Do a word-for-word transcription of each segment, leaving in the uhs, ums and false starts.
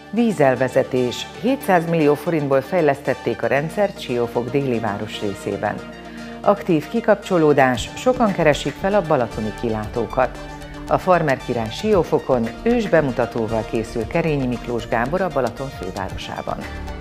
Vízelvezetés. hétszáz millió forintból fejlesztették a rendszert Siófok déli városrészében. Aktív kikapcsolódás, sokan keresik fel a balatoni kilátókat. A Farmer király Siófokon ős bemutatóval készül Kerényi Miklós Gábor a Balaton fővárosában.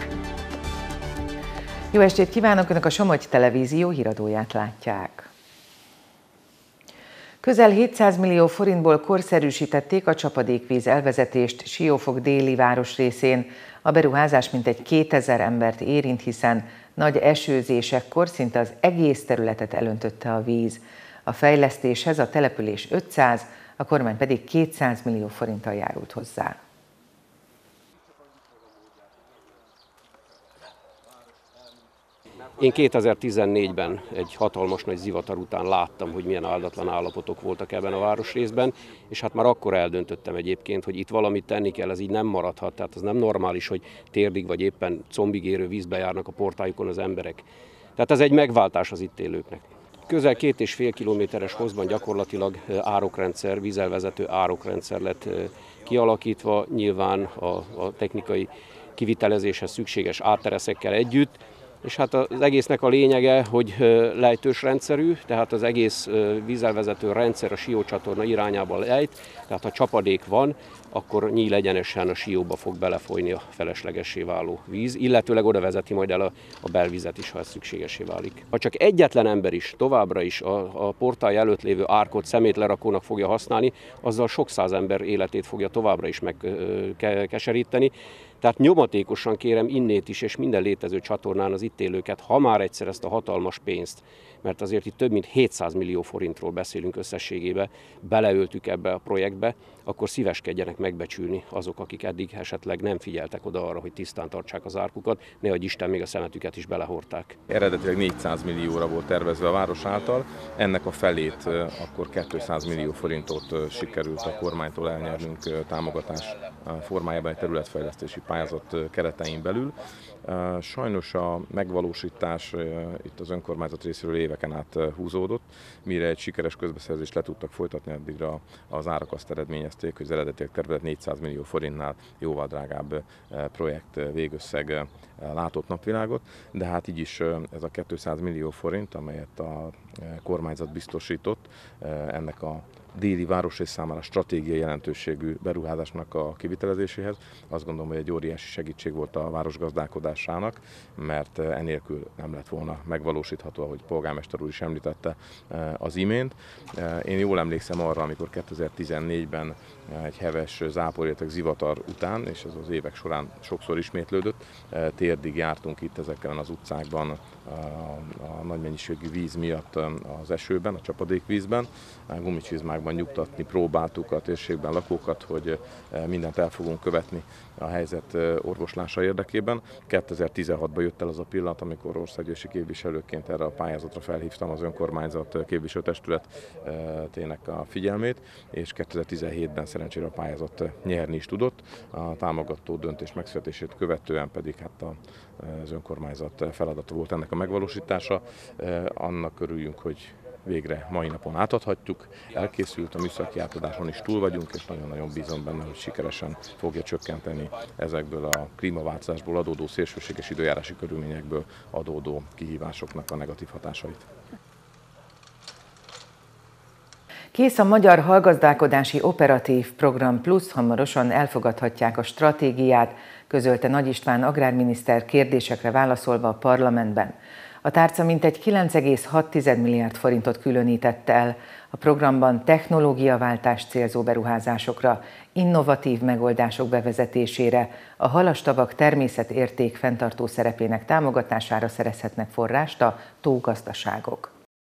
Jó estét kívánok! Önök a Somogy Televízió híradóját látják. Közel hétszáz millió forintból korszerűsítették a csapadékvíz elvezetést Siófok déli városrészén. A beruházás mintegy kétezer embert érint, hiszen nagy esőzésekkor szinte az egész területet elöntötte a víz. A fejlesztéshez a település ötszáz, a kormány pedig kétszáz millió forinttal járult hozzá. Én kétezer-tizennégyben egy hatalmas nagy zivatar után láttam, hogy milyen áldatlan állapotok voltak ebben a városrészben, és hát már akkor eldöntöttem egyébként, hogy itt valamit tenni kell, ez így nem maradhat, tehát az nem normális, hogy térdig vagy éppen combig érő vízbe járnak a portájukon az emberek. Tehát ez egy megváltás az itt élőknek. Közel két és fél kilométeres hosszban gyakorlatilag árokrendszer, vízelvezető árokrendszer lett kialakítva, nyilván a, a technikai kivitelezéshez szükséges áttereszekkel együtt. És hát az egésznek a lényege, hogy lejtős rendszerű, tehát az egész vízelvezető rendszer a Sió csatorna irányába lejt, tehát ha csapadék van, akkor nyíl egyenesen a Sióba fog belefolyni a feleslegessé váló víz, illetőleg oda vezeti majd el a, a belvizet is, ha ez szükségesé válik. Ha csak egyetlen ember is továbbra is a, a portály előtt lévő árkot szemétlerakónak fogja használni, azzal sok száz ember életét fogja továbbra is megkeseríteni. Tehát nyomatékosan kérem innét is, és minden létező csatornán az itt élőket, ha már egyszer ezt a hatalmas pénzt, mert azért itt több mint hétszáz millió forintról beszélünk összességében, beleöltük ebbe a projektbe, akkor szíveskedjenek megbecsülni azok, akik eddig esetleg nem figyeltek oda arra, hogy tisztán tartsák az árkukat, nehogy Isten még a szemetüket is belehordták. Eredetileg négyszáz millióra volt tervezve a város által, ennek a felét akkor kétszáz millió forintot sikerült a kormánytól elnyernünk támogatás formájában egy területfejlesztési pályázat keretein belül. Sajnos a megvalósítás itt az önkormányzat részéről éveken át húzódott, mire egy sikeres közbeszerzést le tudtak folytatni, addigra az árak azt eredményezték, hogy az eredetileg tervezett négyszáz millió forintnál jóval drágább projekt végösszeg látott napvilágot, de hát így is ez a kétszáz millió forint, amelyet a kormányzat biztosított, ennek a déli városrész számára stratégiai jelentőségű beruházásnak a kivitelezéséhez. Azt gondolom, hogy egy óriási segítség volt a város gazdálkodásának, mert enélkül nem lett volna megvalósítható, ahogy polgármester úr is említette az imént. Én jól emlékszem arra, amikor kétezer-tizennégyben egy heves záporértek zivatar után, és ez az évek során sokszor ismétlődött, térdig jártunk itt ezeken az utcákban a, a nagy mennyiségű víz miatt az esőben, a csapadékvízben, gumicsizmákban nyugtatni próbáltuk a térségben lakókat, hogy mindent el fogunk követni a helyzet orvoslása érdekében. kétezer-tizenhatban jött el az a pillanat, amikor országgyűlési képviselőként erre a pályázatra felhívtam az önkormányzat képviselőtestületének a figyelmét, és kétezer-tizenhétben szerencsére a pályázat nyerni is tudott. A támogató döntés megszületését követően pedig hát az önkormányzat feladata volt ennek a megvalósítása. Annak örüljünk, hogy végre mai napon átadhatjuk, elkészült, a műszaki átadáson is túl vagyunk, és nagyon-nagyon bízom benne, hogy sikeresen fogja csökkenteni ezekből a klímaváltozásból adódó szélsőséges időjárási körülményekből adódó kihívásoknak a negatív hatásait. Kész a Magyar Hallgazdálkodási Operatív Program Plusz, hamarosan elfogadhatják a stratégiát, közölte Nagy István agrárminiszter kérdésekre válaszolva a parlamentben. A tárca mintegy kilenc egész hat milliárd forintot különített el a programban technológiaváltást célzó beruházásokra, innovatív megoldások bevezetésére, a halastavak természetérték fenntartó szerepének támogatására szerezhetnek forrást a tógazdaságok.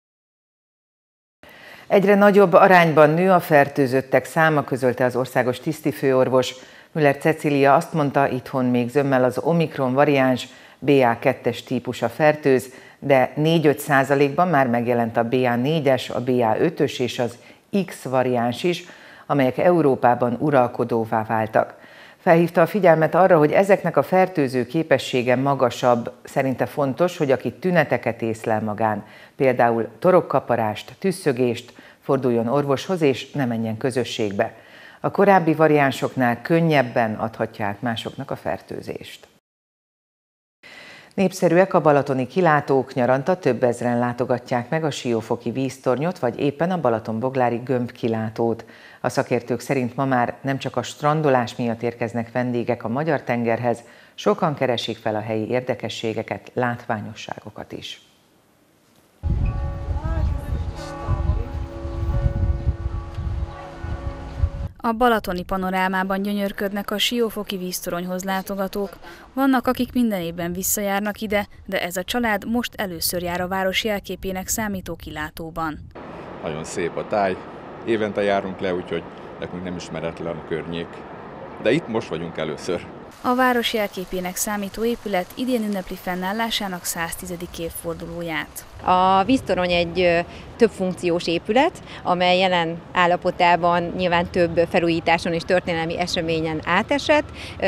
Egyre nagyobb arányban nő a fertőzöttek száma, közölte az országos tisztifőorvos. Müller Cecília azt mondta, itthon még zömmel az Omikron variáns, bé á kettes típusa fertőz, de négy-öt százalékban már megjelent a bé á négyes, a bé á ötös és az X variáns is, amelyek Európában uralkodóvá váltak. Felhívta a figyelmet arra, hogy ezeknek a fertőző képessége magasabb. Szerinte fontos, hogy aki tüneteket észlel magán, például torokkaparást, tüsszögést, forduljon orvoshoz és ne menjen közösségbe. A korábbi variánsoknál könnyebben adhatja át másoknak a fertőzést. Népszerűek a balatoni kilátók, nyaranta több ezren látogatják meg a Siófoki víztornyot, vagy éppen a balatonboglári gömbkilátót. A szakértők szerint ma már nem csak a strandolás miatt érkeznek vendégek a magyar tengerhez, sokan keresik fel a helyi érdekességeket, látványosságokat is. A balatoni panorámában gyönyörködnek a Siófoki víztoronyhoz látogatók. Vannak, akik minden évben visszajárnak ide, de ez a család most először jár a város jelképének számító kilátóban. Nagyon szép a táj, évente járunk le, úgyhogy nekünk nem ismeretlen a környék. De itt most vagyunk először. A város jelképének számító épület idén ünnepli fennállásának száztizedik évfordulóját. A víztorony egy több funkciós épület, amely jelen állapotában nyilván több felújításon és történelmi eseményen átesett.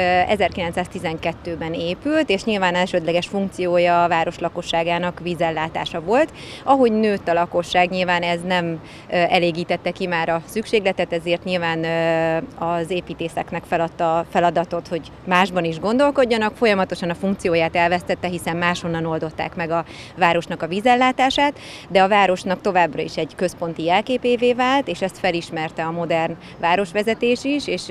ezerkilencszáztizenkettőben épült, és nyilván elsődleges funkciója a város lakosságának vízellátása volt. Ahogy nőtt a lakosság, nyilván ez nem elégítette ki már a szükségletet, ezért nyilván az építészeknek feladta a feladatot, hogy másban is gondolkodjanak. Folyamatosan a funkcióját elvesztette, hiszen máshonnan oldották meg a városnak a vízellátását, de a városnak továbbra is egy központi jelképévé vált, és ezt felismerte a modern városvezetés is, és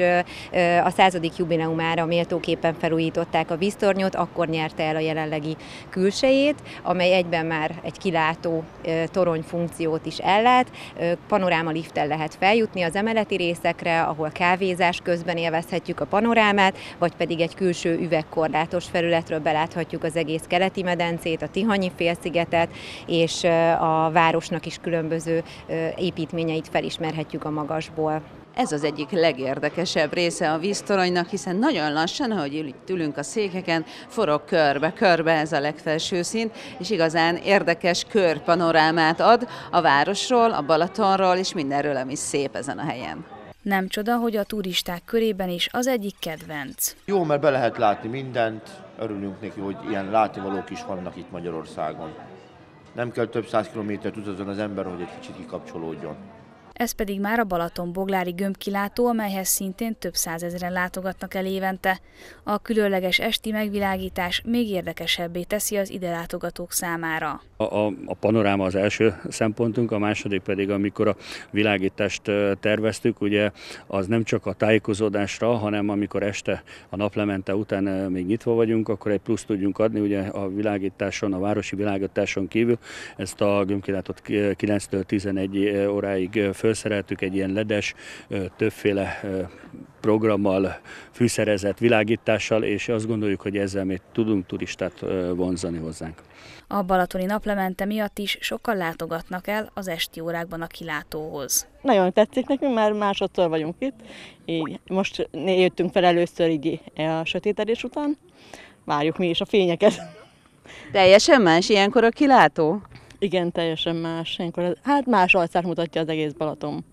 a századik jubileumára méltóképpen felújították a víztornyot, akkor nyerte el a jelenlegi külsejét, amely egyben már egy kilátó torony funkciót is ellát. Panoráma lifttel lehet feljutni az emeleti részekre, ahol kávézás közben élvezhetjük a panorámát, vagy pedig egy külső üvegkorlátos felületről beláthatjuk az egész keleti medencét, a Tihanyi félszigetet, és a városnak is különböző építményeit felismerhetjük a magasból. Ez az egyik legérdekesebb része a víztoronynak, hiszen nagyon lassan, ahogy itt ülünk a székeken, forog körbe-körbe ez a legfelső szint, és igazán érdekes körpanorámát ad a városról, a Balatonról és mindenről, ami szép ezen a helyen. Nem csoda, hogy a turisták körében is az egyik kedvenc. Jó, mert be lehet látni mindent, örülünk neki, hogy ilyen látnivalók is vannak itt Magyarországon. Nem kell több száz kilométert utazzon az ember, hogy egy kicsit kikapcsolódjon. Ez pedig már a balatonboglári gömbkilátó, amelyhez szintén több százezren látogatnak el évente. A különleges esti megvilágítás még érdekesebbé teszi az ide látogatók számára. A, a, a panoráma az első szempontunk, a második pedig, amikor a világítást terveztük, ugye az nem csak a tájékozódásra, hanem amikor este a naplemente után még nyitva vagyunk, akkor egy plusz tudjunk adni, ugye a világításon, a városi világításon kívül ezt a gömbkilátót kilenctől tizenegy óráig felszereltük egy ilyen ledes, többféle programmal, fűszerezett világítással, és azt gondoljuk, hogy ezzel még tudunk turistát vonzani hozzánk. A balatoni naplemente miatt is sokan látogatnak el az esti órákban a kilátóhoz. Nagyon tetszik nekünk, mert másodszor vagyunk itt. Így most jöttünk fel először így a sötétedés után. Várjuk mi is a fényeket. Teljesen más ilyenkor a kilátó? Igen, teljesen más. Ilyenkor, hát más arcát mutatja az egész Balaton.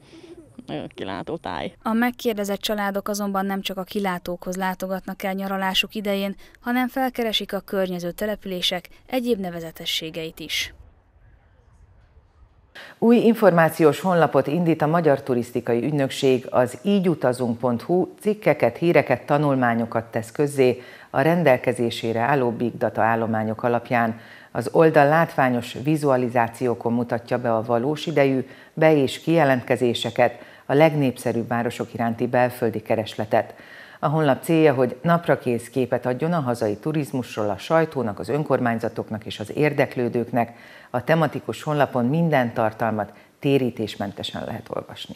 Kilátó táj. A megkérdezett családok azonban nem csak a kilátókhoz látogatnak el nyaralásuk idején, hanem felkeresik a környező települések egyéb nevezetességeit is. Új információs honlapot indít a Magyar Turisztikai Ügynökség, az ígyutazunk pont hu cikkeket, híreket, tanulmányokat tesz közzé a rendelkezésére álló Big Data állományok alapján. Az oldal látványos vizualizációkon mutatja be a valós idejű be- és kijelentkezéseket, a legnépszerűbb városok iránti belföldi keresletet. A honlap célja, hogy naprakész képet adjon a hazai turizmusról a sajtónak, az önkormányzatoknak és az érdeklődőknek. A tematikus honlapon minden tartalmat térítésmentesen lehet olvasni.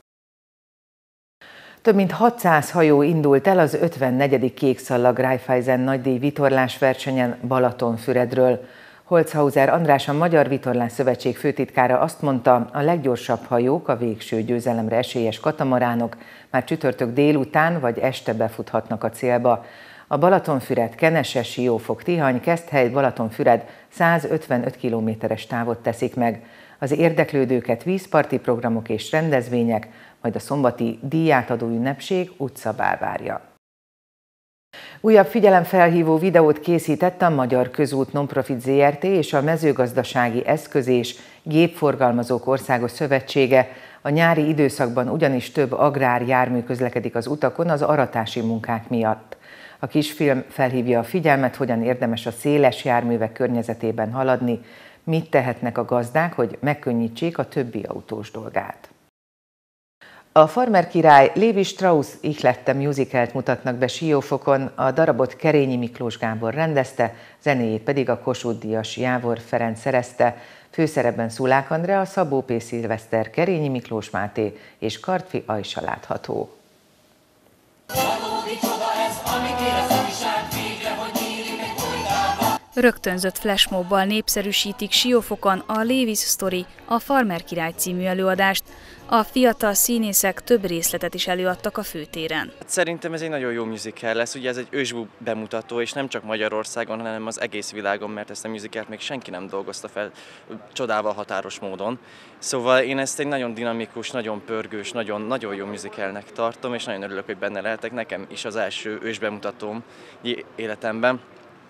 Több mint hatszáz hajó indult el az ötvennegyedik Kékszallag Raiffeisen nagydíj vitorlásversenyen Balatonfüredről. Holzhauser András, a Magyar Vitorlás Szövetség főtitkára azt mondta, a leggyorsabb hajók, a végső győzelemre esélyes katamaránok már csütörtök délután vagy este befuthatnak a célba. A Balatonfüred, Kenese, Siófok, Tihany, Keszthely, Balatonfüred százötvenöt kilométeres távot teszik meg. Az érdeklődőket vízparti programok és rendezvények, majd a szombati díjátadó ünnepség utcabál várja. Újabb figyelemfelhívó videót készített a Magyar Közút Nonprofit zé er té és a Mezőgazdasági Eszköz és Gépforgalmazók Országos Szövetsége A nyári időszakban ugyanis több agrárjármű közlekedik az utakon az aratási munkák miatt. A kisfilm felhívja a figyelmet, hogyan érdemes a széles járművek környezetében haladni, mit tehetnek a gazdák, hogy megkönnyítsék a többi autós dolgát. A Farmer király Lévi Strauss ihlette musicalt mutatnak be Siófokon, a darabot Kerényi Miklós Gábor rendezte, zenéjét pedig a Kossuth-díjas Jávor Ferenc szerezte. Főszerepben Szulák Andrea, Szabó P. Szilveszter, Kerényi Miklós Máté és Kartfi Ajsa látható. Rögtönzött flashmobbal népszerűsítik Siófokon a Lévis Story, a Farmer király című előadást. A fiatal színészek több részletet is előadtak a főtéren. Szerintem ez egy nagyon jó musical lesz, ugye ez egy ősbú bemutató, és nem csak Magyarországon, hanem az egész világon, mert ezt a musicalt még senki nem dolgozta fel csodával határos módon. Szóval én ezt egy nagyon dinamikus, nagyon pörgős, nagyon, nagyon jó musicalnek tartom, és nagyon örülök, hogy benne lehetek. Nekem is az első ősbemutatóm életemben.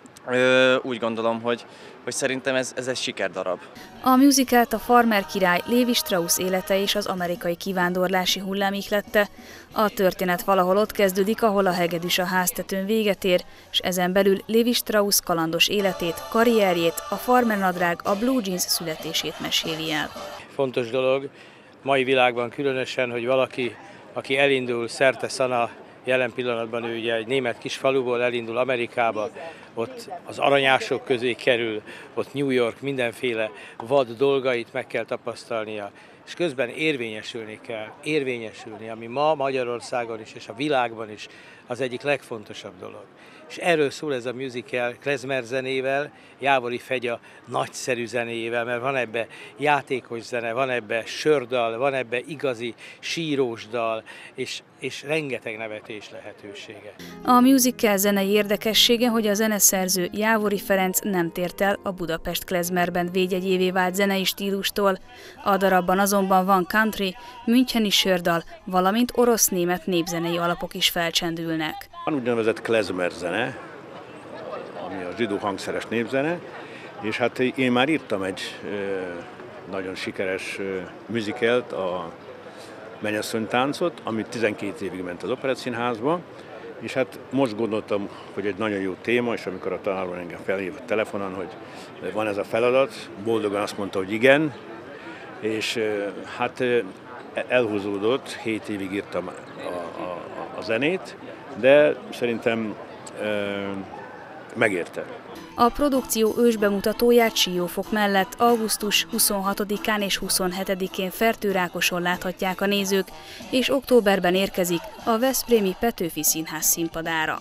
Ö, úgy gondolom, hogy, hogy szerintem ez, ez egy sikerdarab. A musicalt a Farmer király Lévi Strauss élete és az amerikai kivándorlási hullám ihlette. A történet valahol ott kezdődik, ahol a hegedűs a háztetőn véget ér, és ezen belül Lévi Strauss kalandos életét, karrierjét, a farmer nadrág, a blue jeans születését meséli el. Fontos dolog mai világban különösen, hogy valaki, aki elindul szerte szana, jelen pillanatban ő ugye egy német kis faluból elindul Amerikába, ott az aranyások közé kerül, ott New York mindenféle vad dolgait meg kell tapasztalnia, és közben érvényesülni kell, érvényesülni, ami ma Magyarországon is és a világban is az egyik legfontosabb dolog. És erről szól ez a musical klezmer zenével, Jávori Fegya nagyszerű zenéjével, mert van ebbe játékos zene, van ebbe sördal, van ebbe igazi sírós dal, és, és rengeteg nevetés lehetősége. A musical zenei érdekessége, hogy a zeneszerző Jávori Ferenc nem tért el a Budapest klezmerben védjegyévé vált zenei stílustól. A darabban azonban van country, müncheni sördal, valamint orosz-német népzenei alapok is felcsendülnek. Van úgynevezett klezmer zene, ami a zsidó hangszeres népzene, és hát én már írtam egy nagyon sikeres musicalt, a Mennyasszony táncot, ami tizenkét évig ment az Operettszínházba, és hát most gondoltam, hogy egy nagyon jó téma, és amikor a tanárban engem felhívott telefonon, hogy van ez a feladat, boldogan azt mondta, hogy igen, és hát elhúzódott, hét évig írtam a, a, a zenét, de szerintem e, megérte. A produkció ősbemutatóját Siófok mellett augusztus huszonhatodikán és huszonhetedikén Fertőrákoson láthatják a nézők, és októberben érkezik a veszprémi Petőfi Színház színpadára.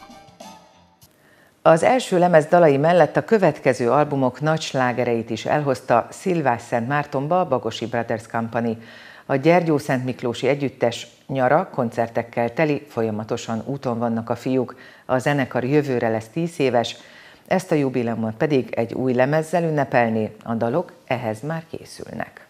Az első lemez dalai mellett a következő albumok nagy slágereit is elhozta Szilvásszentmártonba a Bagosi Brothers Company. A Gyergyószentmiklósi együttes nyara koncertekkel teli, folyamatosan úton vannak a fiúk. A zenekar jövőre lesz tíz éves, ezt a jubileumot pedig egy új lemezzel ünnepelné, a dalok ehhez már készülnek.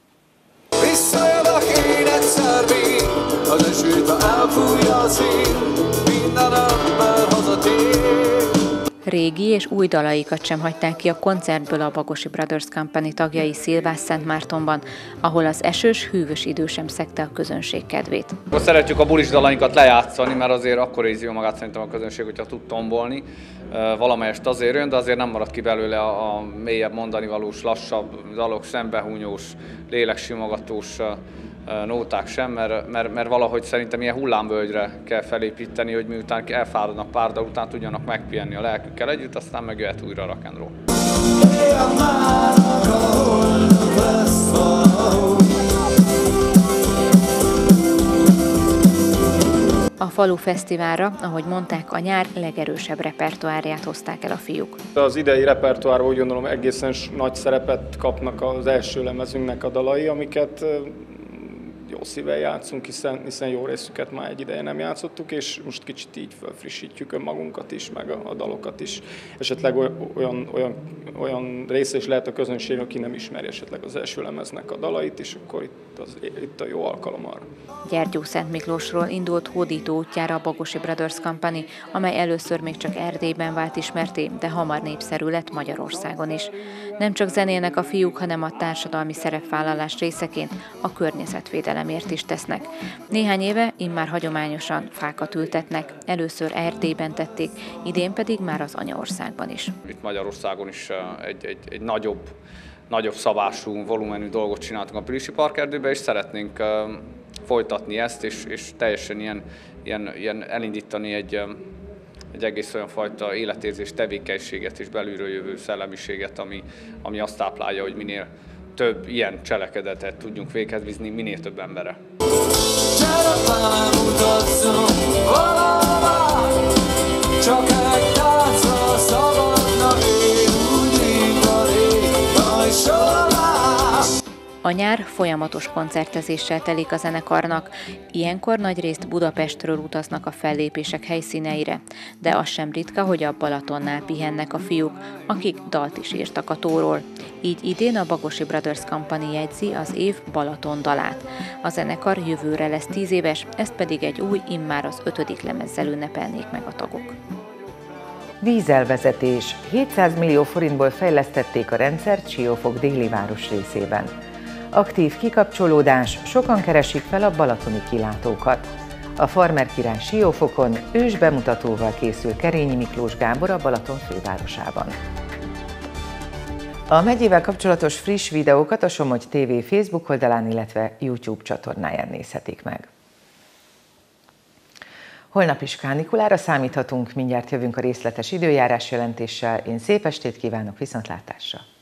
Visszajövök én egyszer még, az esőt, ha elfújja a szél, minden ember hazatér. Régi és új dalaikat sem hagyták ki a koncertből a Bagosi Brothers Company tagjai Szilvásszentmártonban, ahol az esős, hűvös idő sem szegte a közönség kedvét. Szeretjük a bulis dalainkat lejátszani, mert azért akkor érzi jól magát szerintem a közönség, hogyha tud tombolni. Valamelyest azért jön, de azért nem marad ki belőle a mélyebb mondanivalós, lassabb dalok, szembehúnyós, léleksimogatós nóták sem, mert, mert, mert valahogy szerintem ilyen hullámvölgyre kell felépíteni, hogy miután elfáradnak pár dal után tudjanak megpihenni a lelkükkel együtt, aztán megjöhet újra a rock and roll. A Falu Fesztiválra, ahogy mondták, a nyár legerősebb repertoárját hozták el a fiúk. Az idei repertoárban úgy gondolom egészen nagy szerepet kapnak az első lemezünknek a dalai, amiket jó szívvel játszunk, hiszen, hiszen jó részüket már egy ideje nem játszottuk, és most kicsit így felfrissítjük önmagunkat is, meg a, a dalokat is. Esetleg olyan, olyan, olyan része is lehet a közönség, aki nem ismeri esetleg az első lemeznek a dalait, és akkor itt, az, itt a jó alkalom arra. Gyergyószentmiklósról indult hódító útjára a Bagosi Brothers Company, amely először még csak Erdélyben vált ismerté, de hamar népszerű lett Magyarországon is. Nem csak zenélnek a fiúk, hanem a társadalmi szerepvállalás részeként a környezetvédelem védelemért is tesznek. Néhány éve immár hagyományosan fákat ültetnek, először Erdélyben tették, idén pedig már az anyaországban is. Itt Magyarországon is egy, egy, egy nagyobb, nagyobb szabású, volumenű dolgot csináltunk a Pilisi Parkerdőben, és szeretnénk folytatni ezt, és, és teljesen ilyen, ilyen, ilyen elindítani egy, egy egész olyan fajta életérzés, tevékenységet és belülről jövő szellemiséget, ami, ami azt táplálja, hogy minél több ilyen cselekedetet tudjunk véghez vinni, minél több emberre. Csak egy táncra szabadna én úgy A nyár folyamatos koncertezéssel telik a zenekarnak, ilyenkor nagyrészt Budapestről utaznak a fellépések helyszíneire, de az sem ritka, hogy a Balatonnál pihennek a fiúk, akik dalt is írtak a tóról. Így idén a Bagosi Brothers Company jegyzi az év Balaton dalát. A zenekar jövőre lesz tíz éves, ezt pedig egy új, immár az ötödik lemezzel ünnepelnék meg a tagok. Vízelvezetés. hétszáz millió forintból fejlesztették a rendszert Siófok déli város részében. Aktív kikapcsolódás, sokan keresik fel a balatoni kilátókat. A Farmer király Siófokon ős bemutatóval készül Kerényi Miklós Gábor a Balaton fővárosában. A megyével kapcsolatos friss videókat a Somogy té vé Facebook oldalán, illetve YouTube csatornáján nézhetik meg. Holnap is kánikulára számíthatunk, mindjárt jövünk a részletes időjárás jelentéssel. Én szép estét kívánok, viszontlátásra!